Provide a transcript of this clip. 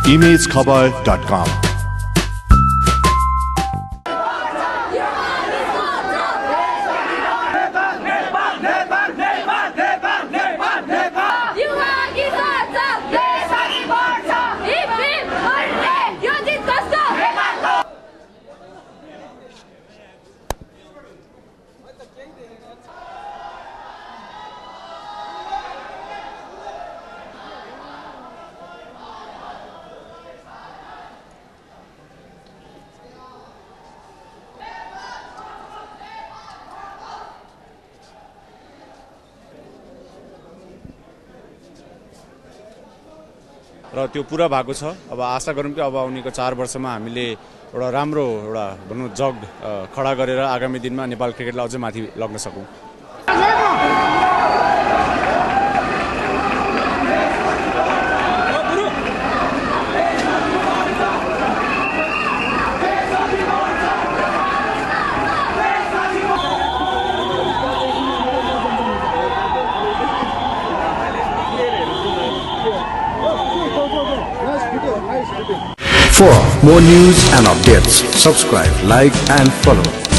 imagekhabar.com। र त्यो पूरा भएको छ। अब आशा गरौँ कि अब आउनेको 4 वर्षमा हामीले एउटा राम्रो एउटा भनौँ जग खडा गरेर आगामी दिनमा नेपाल क्रिकेटलाई अझै माथि लग्न सकौँ। For more news and updates, subscribe, like and follow